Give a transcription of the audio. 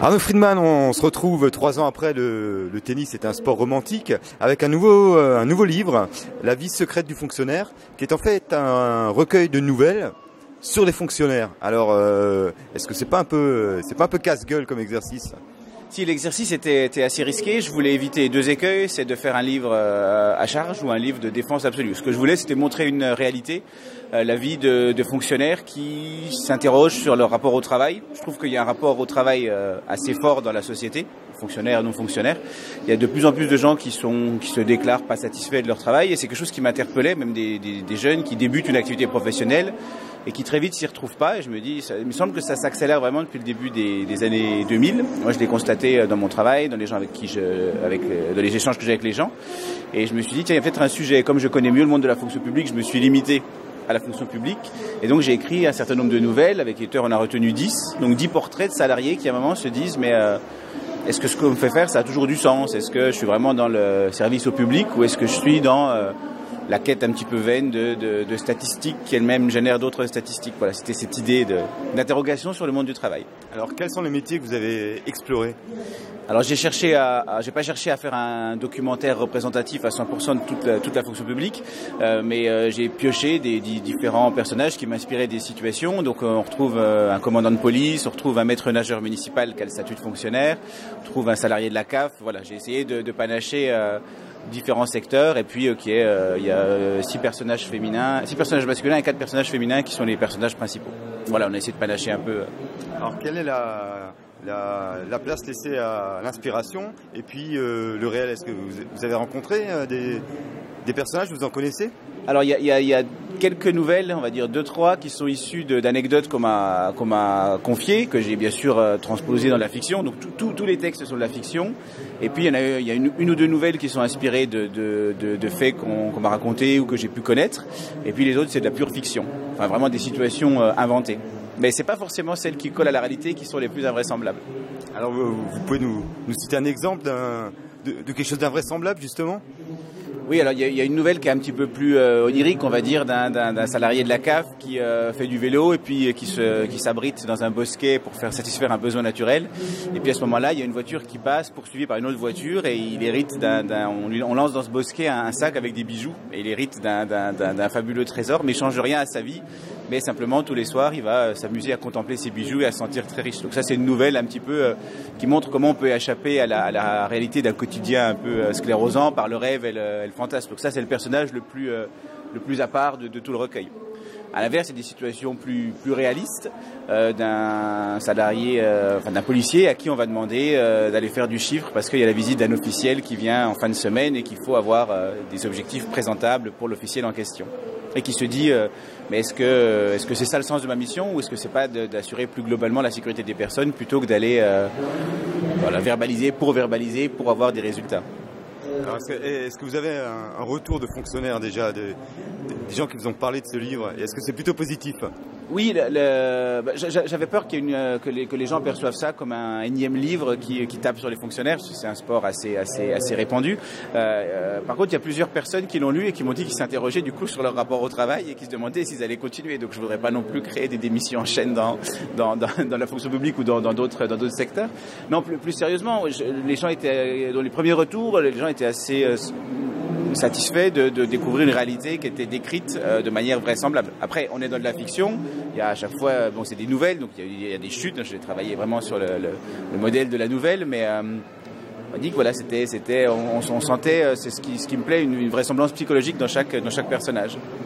Arnaud Friedman, on se retrouve 3 ans après le tennis est un sport romantique avec un nouveau livre, La vie secrète du fonctionnaire, qui est en fait un recueil de nouvelles sur les fonctionnaires. Alors, est-ce que c'est pas un peu casse-gueule comme exercice? Si l'exercice était assez risqué, je voulais éviter 2 écueils, c'est de faire un livre à charge ou un livre de défense absolue. Ce que je voulais, c'était montrer une réalité, la vie de fonctionnaires qui s'interrogent sur leur rapport au travail. Je trouve qu'il y a un rapport au travail assez fort dans la société, fonctionnaires, non fonctionnaires. Il y a de plus en plus de gens qui se déclarent pas satisfaits de leur travail, et c'est quelque chose qui m'interpellait, même des jeunes qui débutent une activité professionnelle et qui très vite s'y retrouvent pas. Et je me dis, il me semble que ça s'accélère vraiment depuis le début des années 2000. Moi, je l'ai constaté dans mon travail, dans les gens dans les échanges que j'ai avec les gens. Et je me suis dit, tiens, il y a peut-être un sujet. Comme je connais mieux le monde de la fonction publique, je me suis limité à la fonction publique. Et donc, j'ai écrit un certain nombre de nouvelles. Avec l'éditeur, on a retenu 10. Donc, 10 portraits de salariés qui, à un moment, se disent, mais est-ce que ce qu'on me fait faire, ça a toujours du sens? Est-ce que je suis vraiment dans le service au public, ou est-ce que je suis dans la quête un petit peu vaine de statistiques qui elles-mêmes génèrent d'autres statistiques? Voilà, c'était cette idée d'interrogation sur le monde du travail. Alors, quels sont les métiers que vous avez explorés? Alors, j'ai pas cherché à faire un documentaire représentatif à 100% de toute la fonction publique, mais j'ai pioché des différents personnages qui m'inspiraient des situations. Donc, on retrouve un commandant de police, on retrouve un maître nageur municipal qui a le statut de fonctionnaire, on trouve un salarié de la CAF. Voilà, j'ai essayé de panacher différents secteurs, et puis il y a 6 personnages masculins et 4 personnages féminins qui sont les personnages principaux. Voilà, on a essayé de panacher un peu. Alors, quelle est la place laissée à l'inspiration et puis le réel? Est-ce que vous avez rencontré des personnages, vous en connaissez? Alors, il y a quelques nouvelles, on va dire 2-3, qui sont issues d'anecdotes qu'on m'a confiées, que j'ai bien sûr transposées dans la fiction. Donc, tous les textes sont de la fiction. Et puis, il y a une ou 2 nouvelles qui sont inspirées de faits qu'on m'a racontés ou que j'ai pu connaître. Et puis, les autres, c'est de la pure fiction. Enfin, vraiment des situations inventées. Mais c'est pas forcément celles qui collent à la réalité qui sont les plus invraisemblables. Alors, vous pouvez nous citer un exemple de quelque chose d'invraisemblable, justement? Oui, alors il y a une nouvelle qui est un petit peu plus onirique, on va dire, d'un salarié de la CAF qui fait du vélo et puis qui s'abrite dans un bosquet pour faire satisfaire un besoin naturel. Et puis à ce moment-là, il y a une voiture qui passe, poursuivie par une autre voiture, et il hérite on lance dans ce bosquet un sac avec des bijoux, et il hérite d'un fabuleux trésor, mais il change rien à sa vie. Mais simplement, tous les soirs, il va s'amuser à contempler ses bijoux et à se sentir très riche. Donc ça, c'est une nouvelle un petit peu qui montre comment on peut échapper à la réalité d'un quotidien un peu sclérosant par le rêve et le fantasme. Donc ça, c'est le personnage le plus à part de tout le recueil. À l'inverse, il y a des situations plus réalistes d'un salarié, d'un policier à qui on va demander d'aller faire du chiffre parce qu'il y a la visite d'un officiel qui vient en fin de semaine et qu'il faut avoir des objectifs présentables pour l'officiel en question. Et qui se dit, mais est-ce que c'est ça le sens de ma mission, ou est-ce que c'est pas d'assurer plus globalement la sécurité des personnes plutôt que d'aller verbaliser pour avoir des résultats? Alors, est-ce que vous avez un retour de fonctionnaires déjà, des gens qui vous ont parlé de ce livre? Et est-ce que c'est plutôt positif? Oui, j'avais peur que les gens perçoivent ça comme un énième livre qui tape sur les fonctionnaires, parce que c'est un sport assez répandu. Par contre, il y a plusieurs personnes qui l'ont lu et qui m'ont dit qu'ils s'interrogeaient du coup sur leur rapport au travail et qui se demandaient s'ils allaient continuer. Donc je voudrais pas non plus créer des démissions en chaîne dans la fonction publique ou dans d'autres secteurs. Non, plus sérieusement, les gens étaient dans les premiers retours, les gens étaient assez satisfaits de découvrir une réalité qui était décrite de manière vraisemblable. Après, on est dans de la fiction. Il y a à chaque fois, c'est des nouvelles, donc il y a des chutes. J'ai travaillé vraiment sur le modèle de la nouvelle, mais on dit que voilà, on sentait, c'est ce qui me plaît, une vraisemblance psychologique dans chaque personnage.